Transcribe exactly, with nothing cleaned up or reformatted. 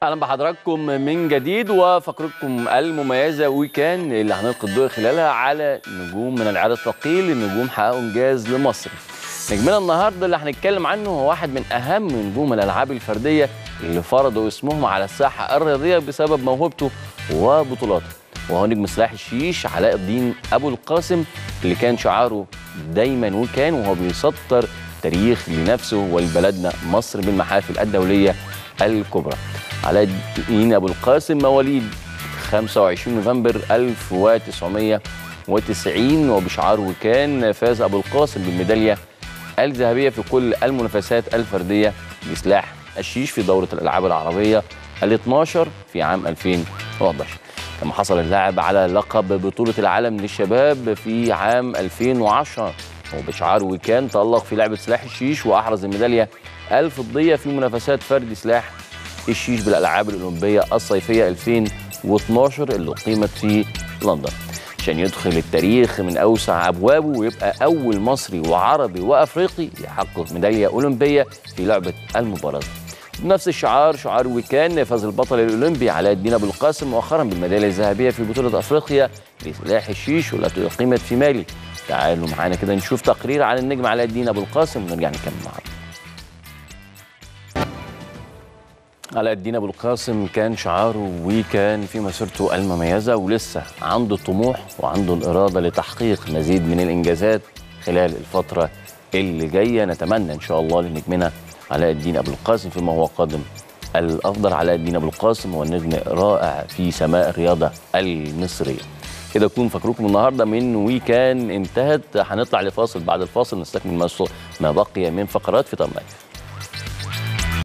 اهلا بحضراتكم من جديد وفقرتكم المميزه ويكان اللي هنلقي الضوء خلالها على نجوم من العيار الثقيل، النجوم حققوا انجاز لمصر. نجمنا النهارده اللي هنتكلم عنه هو واحد من اهم نجوم الالعاب الفرديه اللي فرضوا اسمهم على الساحه الرياضيه بسبب موهبته وبطولاته، وهو نجم سلاح الشيش علاء الدين ابو القاسم اللي كان شعاره دايما وكان وهو بيسطر تاريخ لنفسه ولبلدنا مصر بالمحافل الدوليه الكبرى. علاء الدين ابو القاسم مواليد خمسة وعشرين نوفمبر ألف وتسعمائة وتسعين، وبشعار وكان فاز ابو القاسم بالميداليه الذهبيه في كل المنافسات الفرديه لسلاح الشيش في دوره الالعاب العربيه الاثنى عشر في عام ألفين وأحد عشر. كما حصل اللاعب على لقب بطوله العالم للشباب في عام ألفين وعشرة، وبشعار وكان تألق في لعبه سلاح الشيش واحرز الميداليه الفضيه في منافسات فرد سلاح الشيش بالالعاب الاولمبيه الصيفيه ألفين واثني عشر اللي اقيمت في لندن، عشان يدخل التاريخ من اوسع ابوابه ويبقى اول مصري وعربي وافريقي يحقق ميداليه اولمبيه في لعبه المبارزه. بنفس الشعار شعار وكان فاز البطل الاولمبي علاء الدين ابو القاسم مؤخرا بالميداليه الذهبيه في بطوله افريقيا لسلاح الشيش والتي اقيمت في مالي. تعالوا معانا كده نشوف تقرير عن النجم علاء الدين ابو القاسم ونرجع نكمل معاه. علاء الدين ابو القاسم كان شعاره وكان في مسيرته المميزه ولسه عنده الطموح وعنده الاراده لتحقيق مزيد من الانجازات خلال الفتره اللي جايه. نتمنى ان شاء الله لنجمنا علاء الدين ابو القاسم فيما هو قادم الافضل. علاء الدين ابو القاسم هو نجم رائع في سماء الرياضه المصريه. كده يكون فقركم النهارده من ويكان انتهت. هنطلع لفاصل، بعد الفاصل نستكمل ما بقي من فقرات في طرف.